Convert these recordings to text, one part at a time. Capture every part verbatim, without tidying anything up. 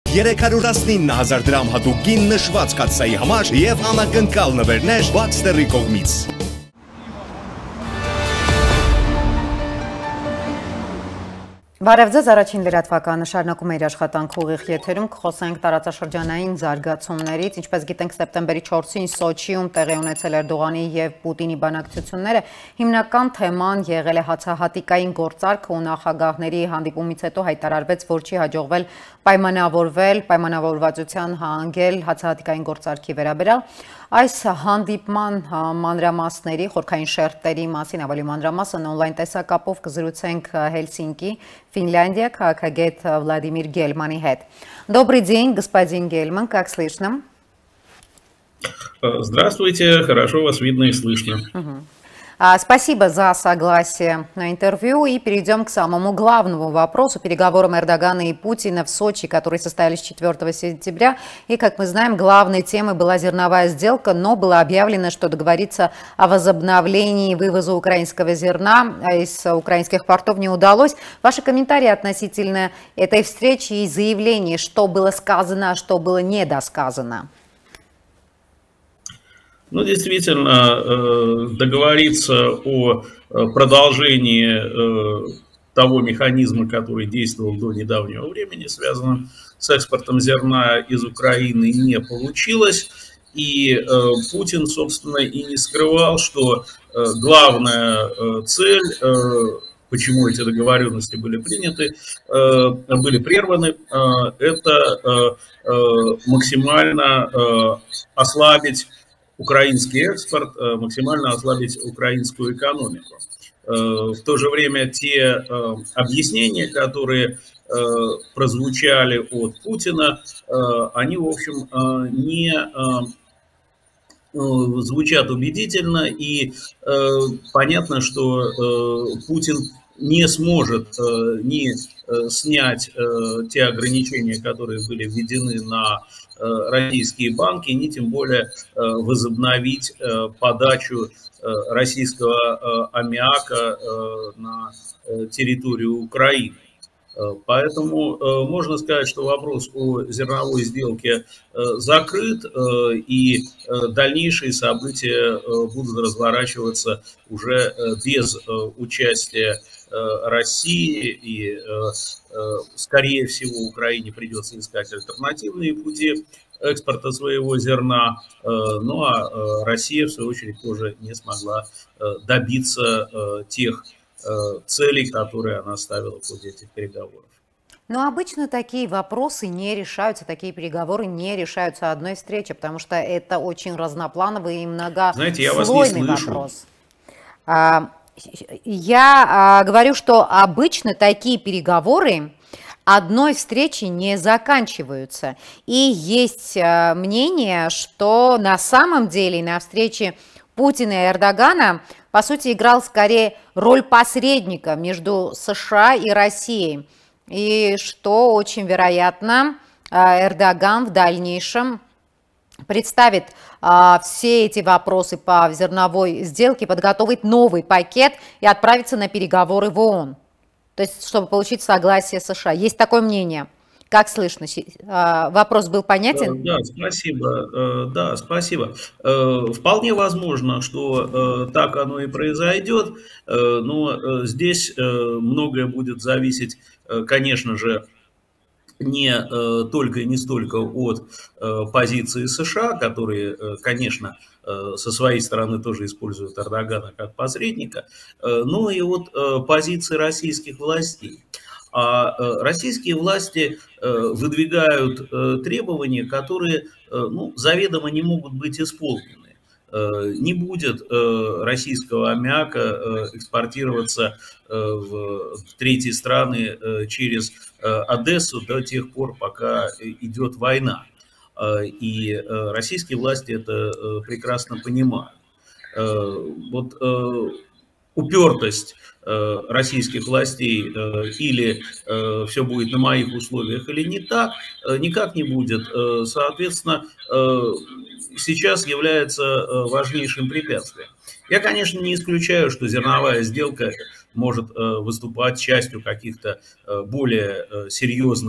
երեք հարյուր տասնինը հազար դրամ հատուկ գին նշված կաթսայի համար եւ անակնկալ նվերներ Baxter-ի կողմից։ Բարև ձեզ, առաջին լրատվականը շարունակում է իր աշխատանքը ուղիղ եթերում, կխոսենք տարածաշրջանային զարգացումներից, ինչպես գիտենք սեպտեմբերի չորսին Սոչիում տեղի ունեցել Էրդողանի եւ Պուտինի բանակցությունները, հիմնական թեման եղել է հացահատիկային գործարքը ու նախագահների հանդիպումից հետո հայտարարվեց, որ չի հաջողվել պայմանավորվել, պայմանավորվածության հանգել հացահատիկային գործարքի վերաբերյալ։ Այս հանդիպման մանրամասների, խորքային շերտերի մասին ավելի մանրամասն օնլայն տեսակապով կզրուցենք Հելսինկի, Финляндия, քաղաքագետ Վլադիմիր Գելմանի հետ։ Добрый день, господин Гельман, как слышно? Здравствуйте, хорошо вас видно и слышно. Угу. Спасибо за согласие на интервью. И перейдем к самому главному вопросу, переговорам Эрдогана и Путина в Сочи, которые состоялись четвёртого сентября. И, как мы знаем, главной темой была зерновая сделка, но было объявлено, что договориться о возобновлении вывоза украинского зерна из украинских портов не удалось. Ваши комментарии относительно этой встречи и заявлений, что было сказано, а что было недосказано? Ну, действительно, договориться о продолжении того механизма, который действовал до недавнего времени, связанным с экспортом зерна из Украины, не получилось. И Путин, собственно, и не скрывал, что главная цель, почему эти договоренности были приняты, были прерваны, это максимально ослабить украинский экспорт, максимально ослабить украинскую экономику. В то же время те объяснения, которые прозвучали от Путина, они, в общем, не звучат убедительно, и понятно, что Путин не сможет ни снять те ограничения, которые были введены на российские банки, ни тем более возобновить подачу российского аммиака на территорию Украины. Поэтому можно сказать, что вопрос о зерновой сделке закрыт, и дальнейшие события будут разворачиваться уже без участия России, и, скорее всего, Украине придется искать альтернативные пути экспорта своего зерна, ну а Россия, в свою очередь, тоже не смогла добиться тех целей, которые она ставила в ходе этих переговоров. Но обычно такие вопросы не решаются, такие переговоры не решаются одной встречей, потому что это очень разноплановый и многослойный вопрос. Я а, говорю, что обычно такие переговоры одной встречи не заканчиваются. И есть а, мнение, что на самом деле на встрече Путина и Эрдогана, по сути, играл скорее роль посредника между США и Россией. И что очень вероятно, Эрдоган в дальнейшем представит а, все эти вопросы по зерновой сделке, подготовит новый пакет и отправится на переговоры в ООН. То есть, чтобы получить согласие США. Есть такое мнение. Как слышно? А, вопрос был понятен? Да, спасибо. Да, спасибо. Вполне возможно, что так оно и произойдет, но здесь многое будет зависеть, конечно же, не только и не столько от позиции США, которые, конечно, со своей стороны тоже используют Эрдогана как посредника, но и от позиции российских властей. А российские власти выдвигают требования, которые, ну, заведомо не могут быть исполнены. Не будет российского аммиака экспортироваться в третьи страны через Одессу до тех пор, пока идет война. И российские власти это прекрасно понимают. Вот упертость российских властей или все будет на моих условиях или не так, никак не будет. Соответственно, сейчас является важнейшим препятствием. Я, конечно, не исключаю, что зерновая сделка может выступать частью каких-то более серьезных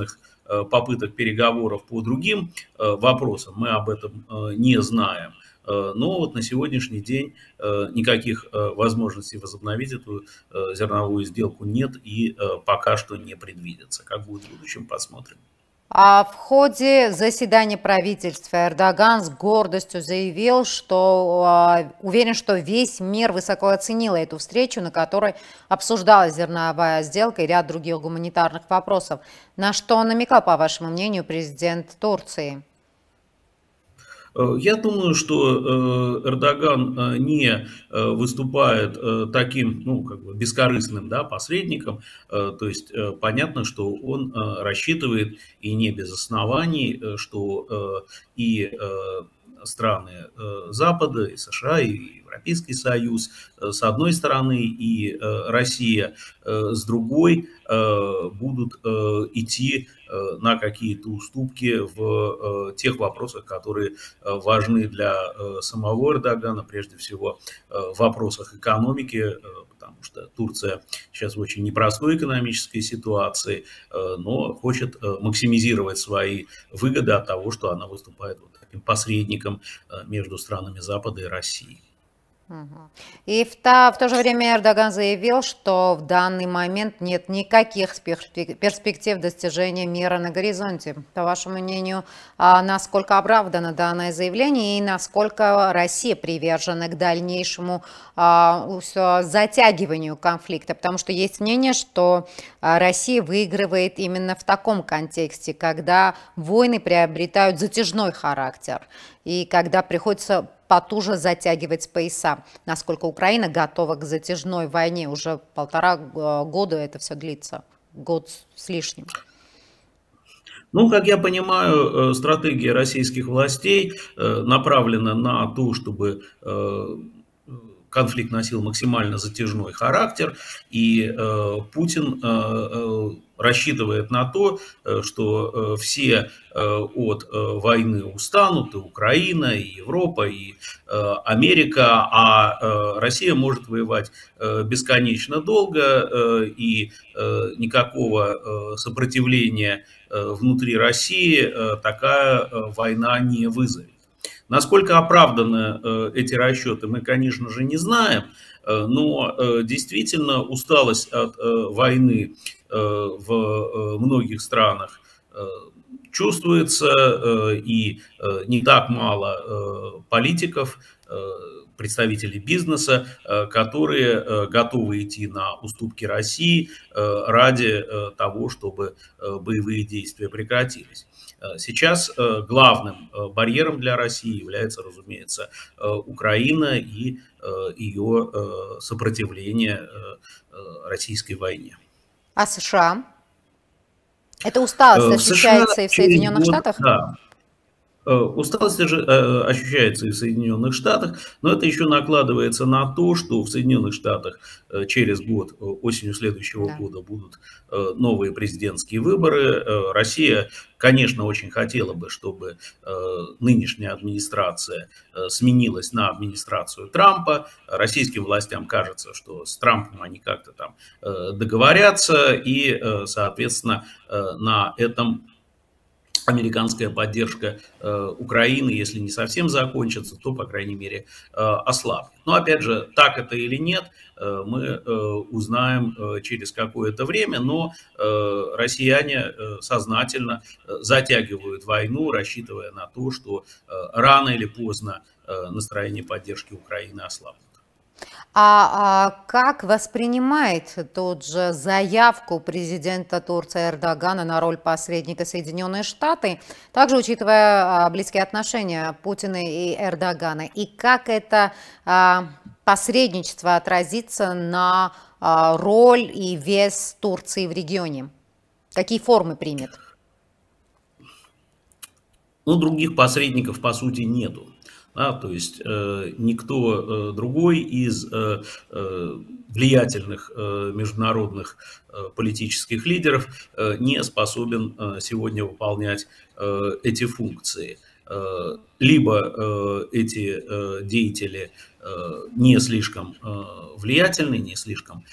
попыток переговоров по другим вопросам, мы об этом не знаем. Но вот на сегодняшний день никаких возможностей возобновить эту зерновую сделку нет и пока что не предвидится. Как будет в будущем, посмотрим. А в ходе заседания правительства Эрдоган с гордостью заявил, что э, уверен, что весь мир высоко оценил эту встречу, на которой обсуждалась зерновая сделка и ряд других гуманитарных вопросов. На что он намекал, по вашему мнению, президент Турции? Я думаю, что Эрдоган не выступает таким, ну, как бы бескорыстным, да, посредником. То есть понятно, что он рассчитывает, и не без оснований, что и страны Запада, и США, и Европейский Союз, с одной стороны, и Россия с другой, будут идти на какие-то уступки в тех вопросах, которые важны для самого Эрдогана, прежде всего в вопросах экономики, потому что Турция сейчас в очень непростой экономической ситуации, но хочет максимизировать свои выгоды от того, что она выступает вот таким посредником между странами Запада и Россией. И в то, в то же время Эрдоган заявил, что в данный момент нет никаких перспектив достижения мира на горизонте. По вашему мнению, насколько оправдано данное заявление и насколько Россия привержена к дальнейшему затягиванию конфликта? Потому что есть мнение, что Россия выигрывает именно в таком контексте, когда войны приобретают затяжной характер и когда приходится потуже затягивать пояса. Насколько Украина готова к затяжной войне? Уже полтора года это все длится, год с лишним. Ну, как я понимаю, стратегия российских властей направлена на то, чтобы конфликт носил максимально затяжной характер, и Путин рассчитывает на то, что все от войны устанут, и Украина, и Европа, и Америка, а Россия может воевать бесконечно долго, и никакого сопротивления внутри России такая война не вызовет. Насколько оправданы эти расчеты, мы, конечно же, не знаем, но действительно усталость от войны в многих странах чувствуется, и не так мало политиков, представителей бизнеса, которые готовы идти на уступки России ради того, чтобы боевые действия прекратились. Сейчас главным барьером для России является, разумеется, Украина и ее сопротивление российской войне. А США? Это усталость ощущается и в Соединенных Штатах? Да. Усталость ощущается и в Соединенных Штатах, но это еще накладывается на то, что в Соединенных Штатах через год, осенью следующего да. года, будут новые президентские выборы. Россия, конечно, очень хотела бы, чтобы нынешняя администрация сменилась на администрацию Трампа. Российским властям кажется, что с Трампом они как-то там договорятся, и, соответственно, на этом американская поддержка э, Украины, если не совсем закончится, то, по крайней мере, э, ослабнет. Но, опять же, так это или нет, э, мы э, узнаем э, через какое-то время, но э, россияне э, сознательно э, затягивают войну, рассчитывая на то, что э, рано или поздно э, настроение поддержки Украины ослабнет. А, а как воспринимает тут же заявку президента Турции Эрдогана на роль посредника Соединенные Штаты, также учитывая а, близкие отношения Путина и Эрдогана? И как это а, посредничество отразится на а, роль и вес Турции в регионе? Какие формы примет? Ну, других посредников, по сути, нету. Да, то есть э, никто э, другой из э, э, влиятельных э, международных э, политических лидеров э, не способен э, сегодня выполнять э, эти функции. Э, либо э, эти э, деятели не слишком влиятельны, не слишком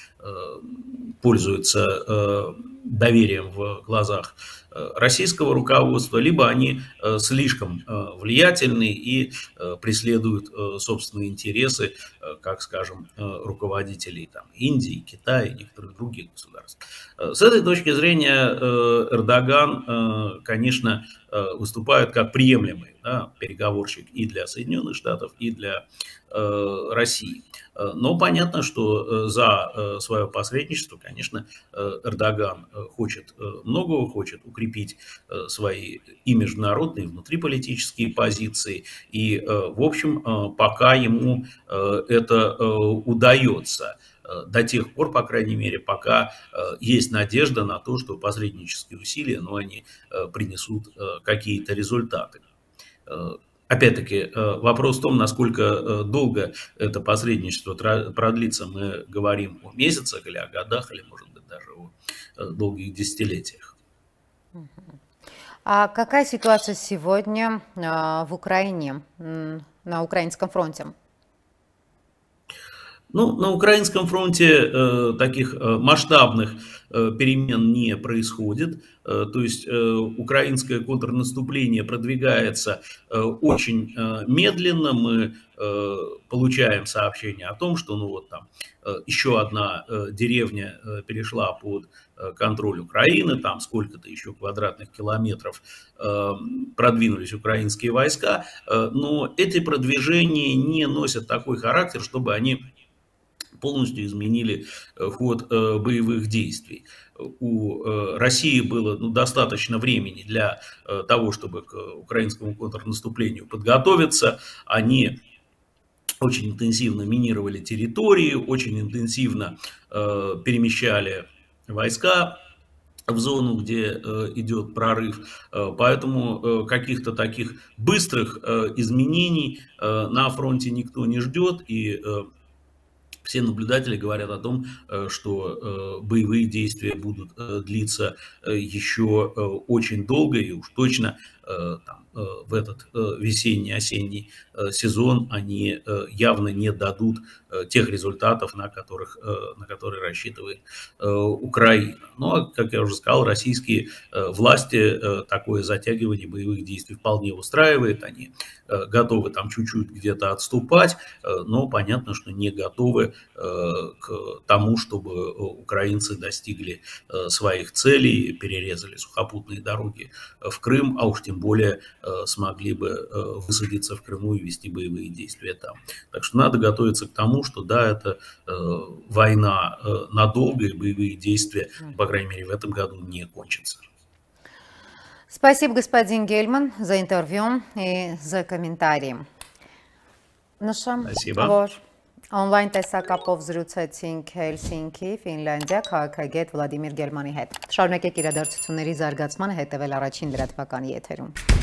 пользуются доверием в глазах российского руководства, либо они слишком влиятельны и преследуют собственные интересы, как, скажем, руководителей там, Индии, Китая и некоторых других государств. С этой точки зрения Эрдоган, конечно, выступает как приемлемый, да, переговорщик и для Соединенных Штатов, и для России. Но понятно, что за свое посредничество, конечно, Эрдоган хочет многого, хочет укрепить свои и международные, и внутриполитические позиции. И, в общем, пока ему это удается, до тех пор, по крайней мере, пока есть надежда на то, что посреднические усилия, но они принесут какие-то результаты. Опять-таки, вопрос в том, насколько долго это посредничество продлится. Мы говорим о месяцах или о годах, или, может быть, даже о долгих десятилетиях. А какая ситуация сегодня в Украине, на украинском фронте? Ну, на украинском фронте э, таких э, масштабных э, перемен не происходит. Э, то есть э, украинское контрнаступление продвигается э, очень э, медленно. Мы э, получаем сообщение о том, что ну, вот там, э, еще одна э, деревня э, перешла под э, контроль Украины, там сколько-то еще квадратных километров э, продвинулись украинские войска. Э, но эти продвижения не носят такой характер, чтобы они полностью изменили ход боевых действий. У России было ну, достаточно времени для того, чтобы к украинскому контрнаступлению подготовиться. Они очень интенсивно минировали территории, очень интенсивно перемещали войска в зону, где идет прорыв. Поэтому каких-то таких быстрых изменений на фронте никто не ждет. И все наблюдатели говорят о том, что боевые действия будут длиться еще очень долго, и уж точно там, в этот весенний-осенний сезон они явно не дадут тех результатов, на, которых, на которые рассчитывает Украина. Но, как я уже сказал, российские власти такое затягивание боевых действий вполне устраивает. Они готовы там чуть-чуть где-то отступать, но понятно, что не готовы к тому, чтобы украинцы достигли своих целей, перерезали сухопутные дороги в Крым, а уж тем более смогли бы высадиться в Крыму и вести боевые действия там. Так что надо готовиться к тому, что да, это война надолго, и боевые действия, по крайней мере, в этом году не кончатся. Спасибо, господин Гельман, за интервью и за комментарии. Спасибо. Online տեսակապով զրուցեցինք Հելսինկի, Ֆինլանդիա քաղաքագետ Վլադիմիր Գելմանի հետ։ Շարունակեք իրադարձությունների զարգացմանը հետևել առաջին լրատվականի եթերում։